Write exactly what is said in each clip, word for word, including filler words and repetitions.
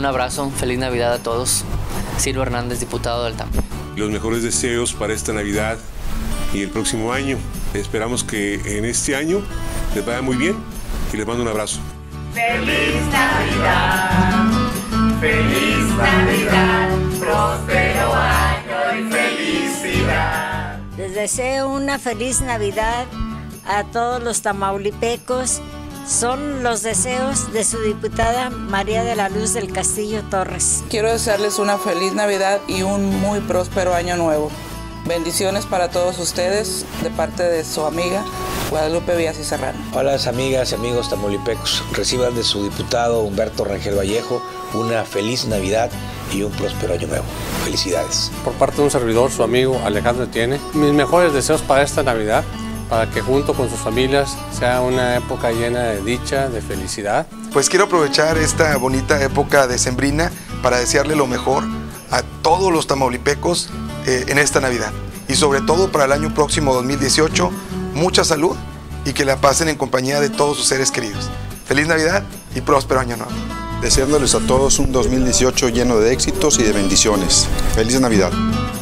Un abrazo, feliz Navidad a todos. Silvio Hernández, diputado del Tampa. Los mejores deseos para esta Navidad y el próximo año. Esperamos que en este año les vaya muy bien y les mando un abrazo. ¡Feliz Navidad! ¡Feliz Navidad! ¡Próspero año y felicidad! Les deseo una feliz Navidad a todos los tamaulipecos. Son los deseos de su diputada María de la Luz del Castillo Torres. Quiero desearles una feliz Navidad y un muy próspero año nuevo. Bendiciones para todos ustedes de parte de su amiga Guadalupe Vías y Serrano. Hola amigas y amigos tamaulipecos, reciban de su diputado Humberto Rangel Vallejo una feliz Navidad y un próspero año nuevo. Felicidades. Por parte de un servidor, su amigo Alejandro Etienne, mis mejores deseos para esta Navidad, para que junto con sus familias sea una época llena de dicha, de felicidad. Pues quiero aprovechar esta bonita época decembrina para desearle lo mejor a todos los tamaulipecos eh, en esta Navidad. Y sobre todo para el año próximo dos mil dieciocho, mucha salud y que la pasen en compañía de todos sus seres queridos. Feliz Navidad y próspero año nuevo. Deseándoles a todos un dos mil dieciocho lleno de éxitos y de bendiciones. Feliz Navidad.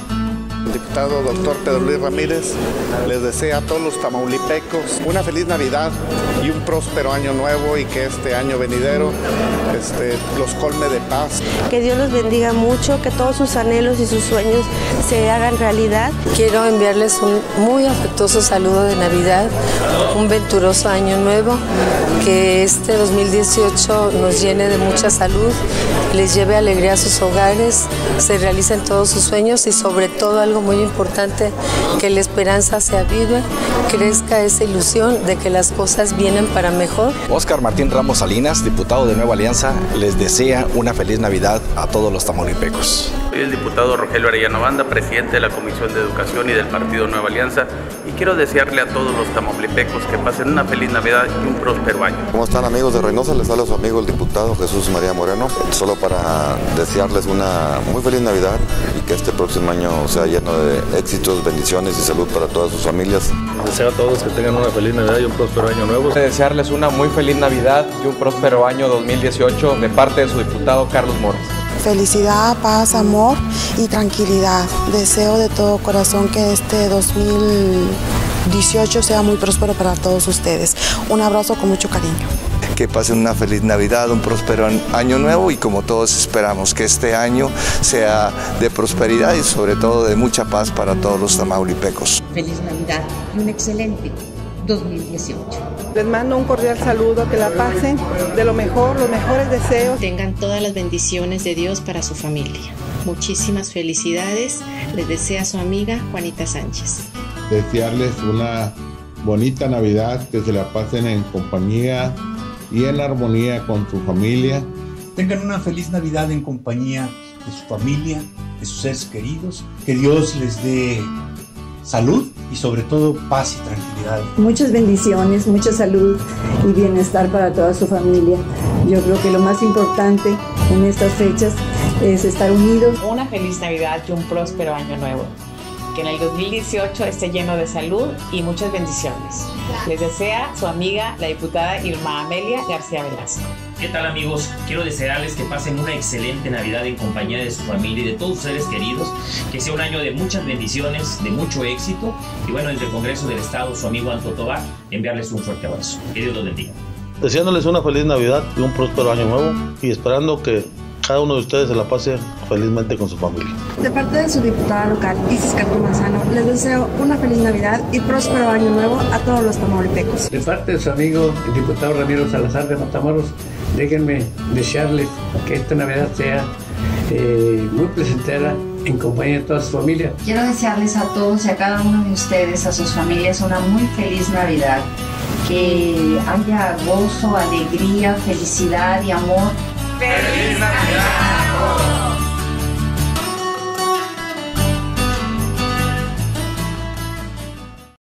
El diputado doctor Pedro Luis Ramírez les desea a todos los tamaulipecos una feliz Navidad y un próspero año nuevo y que este año venidero este, los colme de paz. Que Dios los bendiga mucho, que todos sus anhelos y sus sueños se hagan realidad. Quiero enviarles un muy afectuoso saludo de Navidad, un venturoso año nuevo, que este dos mil dieciocho nos llene de mucha salud, les lleve alegría a sus hogares, se realicen todos sus sueños y sobre todo algo muy importante, que la esperanza se avive, crezca esa ilusión de que las cosas vienen para mejor. Óscar Martín Ramos Salinas, diputado de Nueva Alianza, les desea una feliz Navidad a todos los tamaulipecos. Soy el diputado Rogelio Arellano Banda, presidente de la Comisión de Educación y del Partido Nueva Alianza, y quiero desearle a todos los tamaulipecos que pasen una feliz Navidad y un próspero año. ¿Cómo están amigos de Reynosa? Les habla su amigo el diputado Jesús María Moreno, solo para desearles una muy feliz Navidad y que este próximo año sea lleno de éxitos, bendiciones y salud para todas sus familias. Deseo a todos que tengan una feliz Navidad y un próspero año nuevo. Desearles una muy feliz Navidad y un próspero año dos mil dieciocho de parte de su diputado Carlos Moras. Felicidad, paz, amor y tranquilidad. Deseo de todo corazón que este dos mil dieciocho sea muy próspero para todos ustedes. Un abrazo con mucho cariño. Que pasen una feliz Navidad, un próspero año nuevo y como todos esperamos que este año sea de prosperidad y sobre todo de mucha paz para todos los tamaulipecos. Feliz Navidad y un excelente dos mil dieciocho. Les mando un cordial saludo, que la pasen de lo mejor, los mejores deseos. Tengan todas las bendiciones de Dios para su familia. Muchísimas felicidades, les desea su amiga Juanita Sánchez. Desearles una bonita Navidad, que se la pasen en compañía y en armonía con su familia. Tengan una feliz Navidad en compañía de su familia, de sus seres queridos. Que Dios les dé salud y sobre todo paz y tranquilidad. Muchas bendiciones, mucha salud y bienestar para toda su familia. Yo creo que lo más importante en estas fechas es estar unidos. Una feliz Navidad y un próspero año nuevo. Que en el dos mil dieciocho esté lleno de salud y muchas bendiciones. Les desea su amiga, la diputada Irma Amelia García Velasco. ¿Qué tal amigos? Quiero desearles que pasen una excelente Navidad en compañía de su familia y de todos sus seres queridos, que sea un año de muchas bendiciones, de mucho éxito y bueno, desde el Congreso del Estado, su amigo Anto Tobar, enviarles un fuerte abrazo. Que Dios los bendiga. Deseándoles una feliz Navidad y un próspero año nuevo y esperando que cada uno de ustedes se la pase felizmente con su familia. De parte de su diputada local, Isis Cantú Manzano, les deseo una feliz Navidad y próspero año nuevo a todos los tamaulipecos. De parte de su amigo, el diputado Ramiro Salazar de Matamoros, déjenme desearles que esta Navidad sea eh, muy placentera en compañía de toda su familia. Quiero desearles a todos y a cada uno de ustedes, a sus familias, una muy feliz Navidad. Que haya gozo, alegría, felicidad y amor. ¡Feliz Navidad!